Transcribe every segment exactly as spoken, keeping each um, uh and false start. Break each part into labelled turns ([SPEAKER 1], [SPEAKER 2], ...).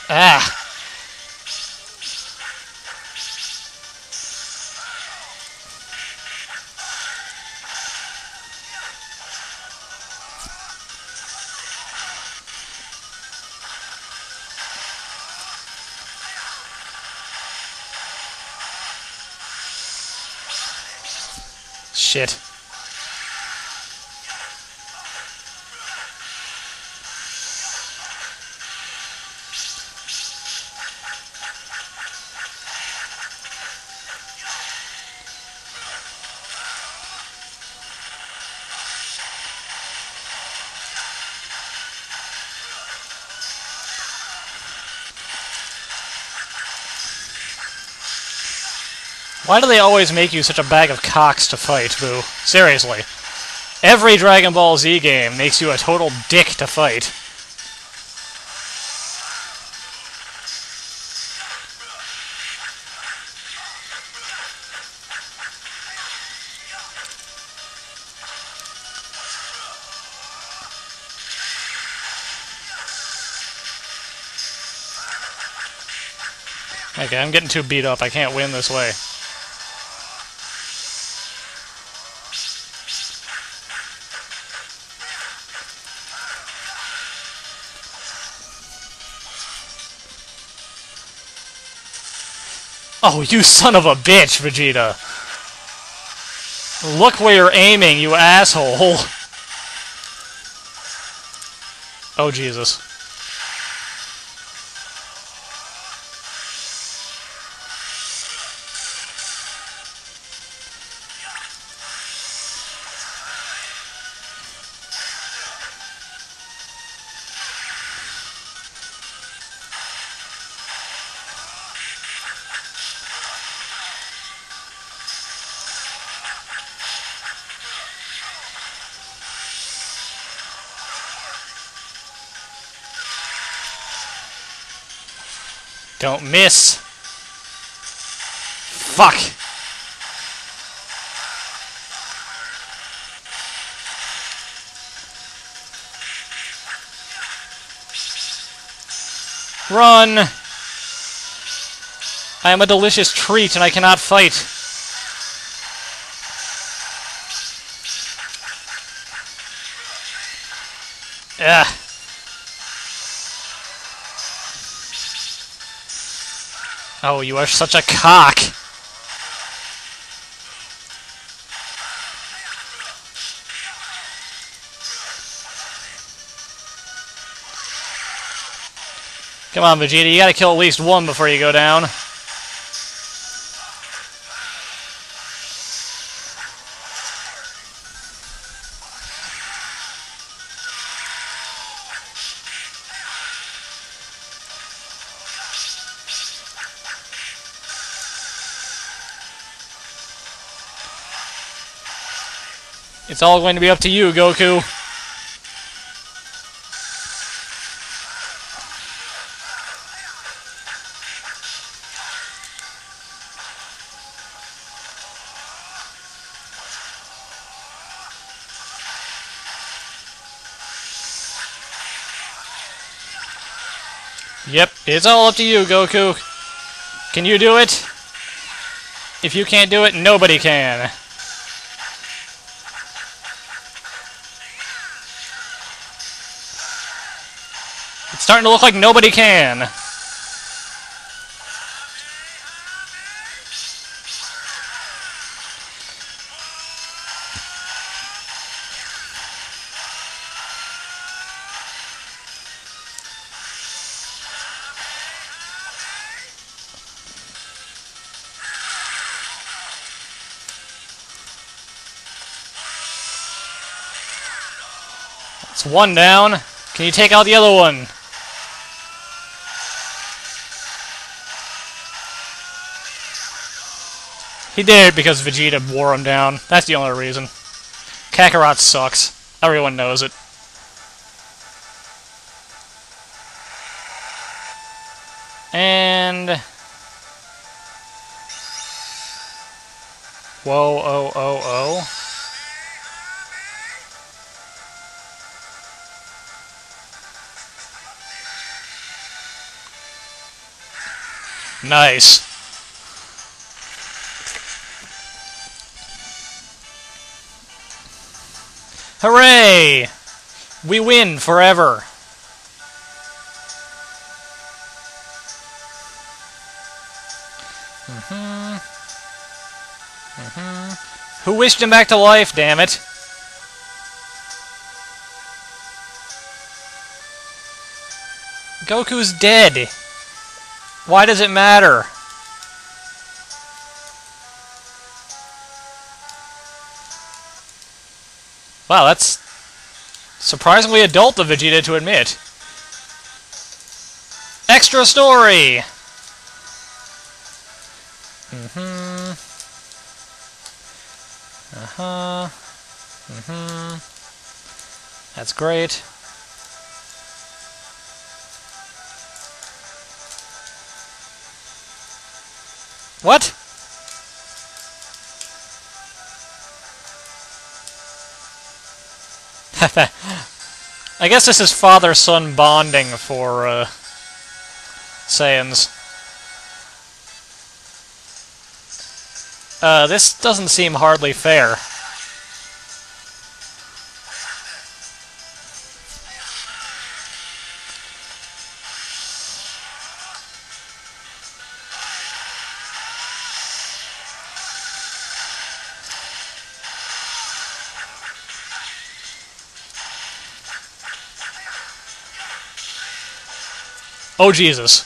[SPEAKER 1] Ah! Shit. Why do they always make you such a bag of cocks to fight, Boo? Seriously. Every Dragon Ball Z game makes you a total dick to fight. Okay, I'm getting too beat up. I can't win this way. Oh, you son of a bitch, Vegeta! Look where you're aiming, you asshole! Oh, Jesus. Don't miss! Fuck! Run! I am a delicious treat and I cannot fight. Ugh. Oh, you are such a cock! Come on, Vegeta, you gotta kill at least one before you go down. It's all going to be up to you, Goku. Yep, it's all up to you, Goku. Can you do it? If you can't do it, nobody can. It's starting to look like nobody can. It's one down. Can you take out the other one? He did because Vegeta wore him down. That's the only reason. Kakarot sucks. Everyone knows it. And... Whoa, oh, oh, oh. Nice. Hooray! We win forever. Mm-hmm. Mm-hmm. Who wished him back to life, damn it? Goku's dead. Why does it matter? Wow, that's surprisingly adult of Vegeta to admit. Extra story! Mm-hmm. Uh-huh. Mm-hmm. That's great. What? I guess this is father-son bonding for, uh, Saiyans. Uh, this doesn't seem hardly fair. Oh, Jesus.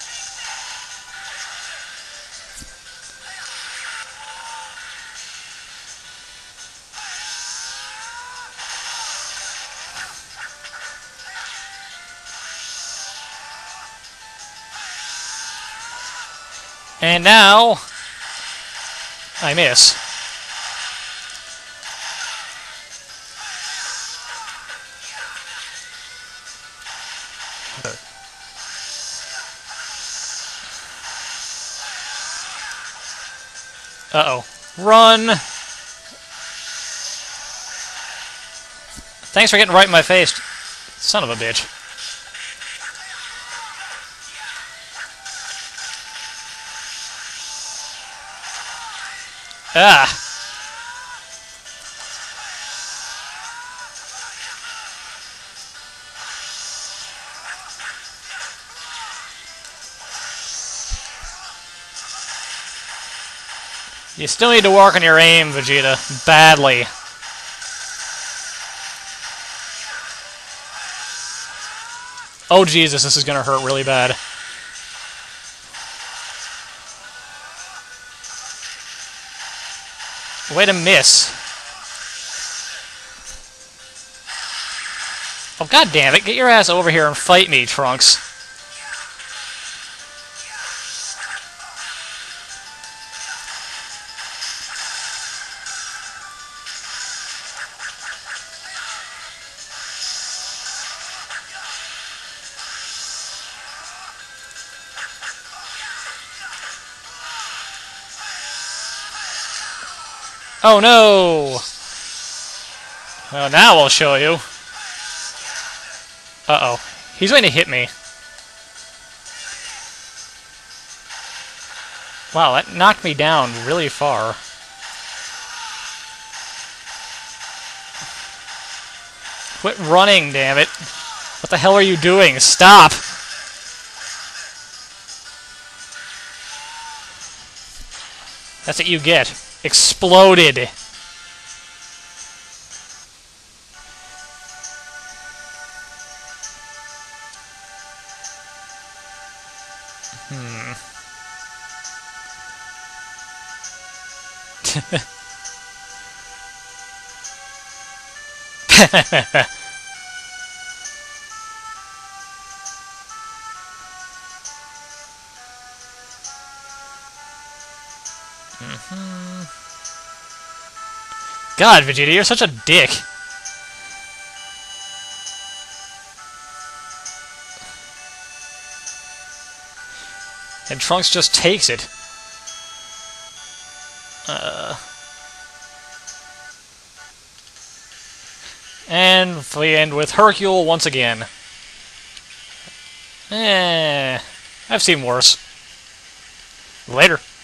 [SPEAKER 1] And now, I miss. Uh-oh. Run! Thanks for getting right in my face, son of a bitch. Ah! You still need to work on your aim, Vegeta. Badly. Oh, Jesus, this is gonna hurt really bad. Way to miss. Oh, god damn it. Get your ass over here and fight me, Trunks. Oh no! Well, now I'll show you. Uh-oh. He's going to hit me. Wow, that knocked me down really far. Quit running, damn it. What the hell are you doing? Stop! That's what you get. Exploded. Hmm. Mm-hmm. God, Vegeta, you're such a dick. And Trunks just takes it. Uh... And we end with Hercule once again. Eh, I've seen worse. Later.